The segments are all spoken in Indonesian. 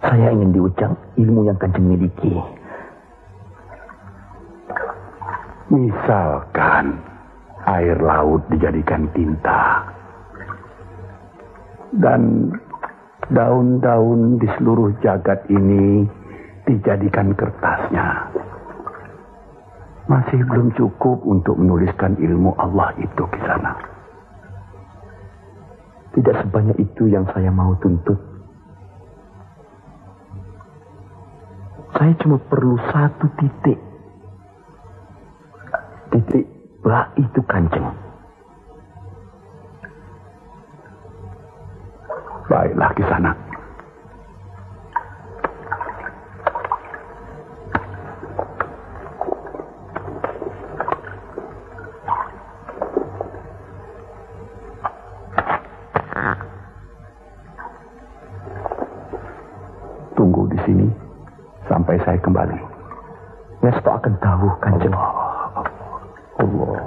Saya ingin diucap ilmu yang Kanjeng miliki. Misalkan air laut dijadikan tinta. Dan daun-daun di seluruh jagat ini dijadikan kertasnya. Masih belum cukup untuk menuliskan ilmu Allah itu ke sana. Tidak sebanyak itu yang saya mau tuntut. Saya cuma perlu satu titik. Titik ba itu Kanjeng. Baiklah ke sana. Tunggu di sini sampai saya kembali. Ngesto akan tahu Kanjeng. Allah.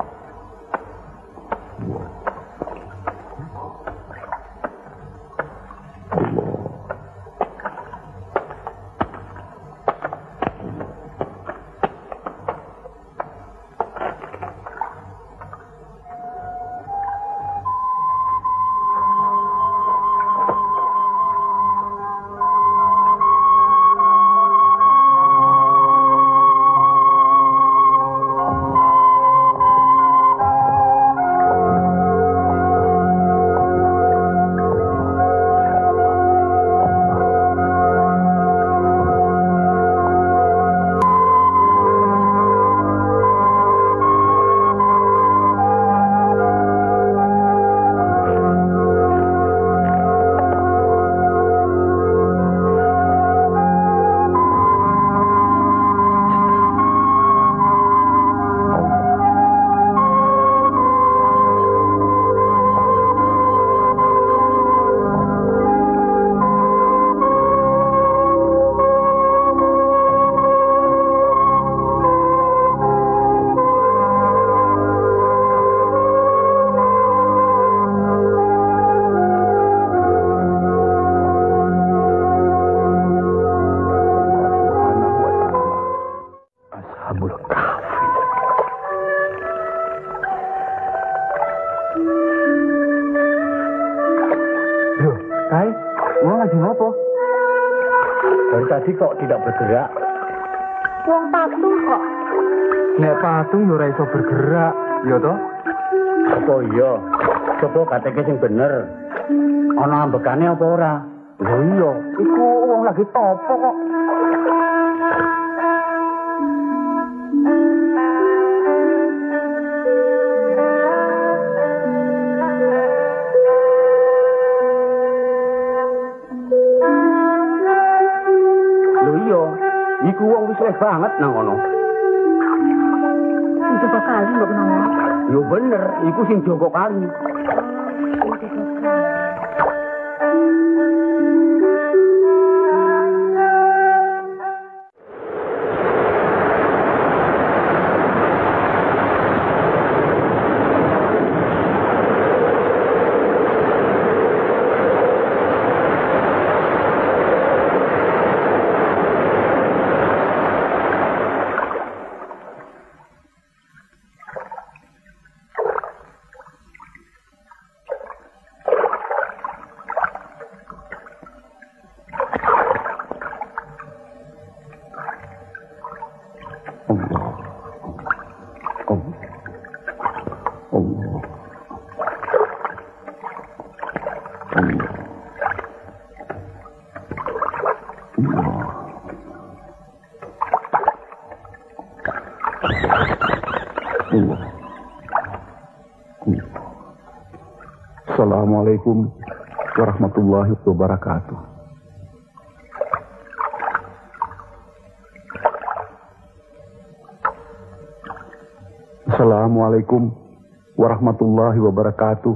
Dari tadi kok tidak bergerak? Wong patung kok. Nek patung yo ora iso bergerak, ya toh? Apa iya? Coba kateke sing bener. Ana ambekane apa ora? Lho iya, iku wong lagi topo kok. Iku wong wis wis banget nang kono. Sing Joko Kali mbok menawa. Yo bener, iku sing Joko Kali. Assalamualaikum warahmatullahi wabarakatuh. Assalamualaikum warahmatullahi wabarakatuh.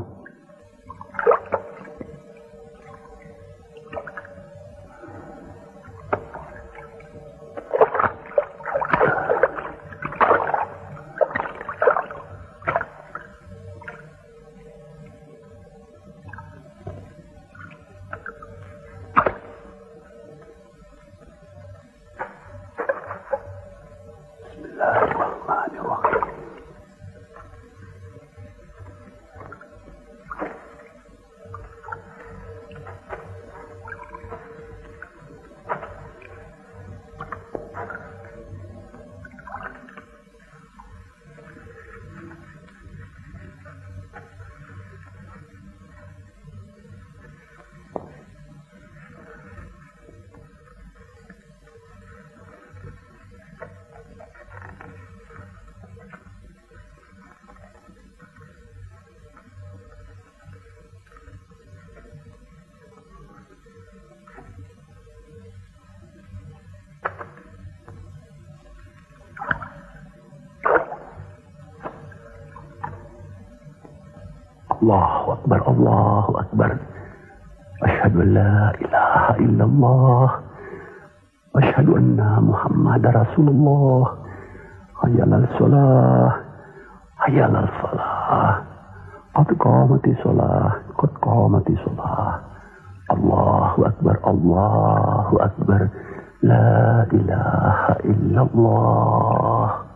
Allahu Akbar, Allahu Akbar. Asyhadu an la ilaha illallah. Asyhadu anna Muhammadar Rasulullah. Hayya 'alal shalah. Hayya 'alal falah. Qad qamatis shalah. Qad qamatis shalah. Allahu Akbar, Allahu Akbar. La ilaha illallah.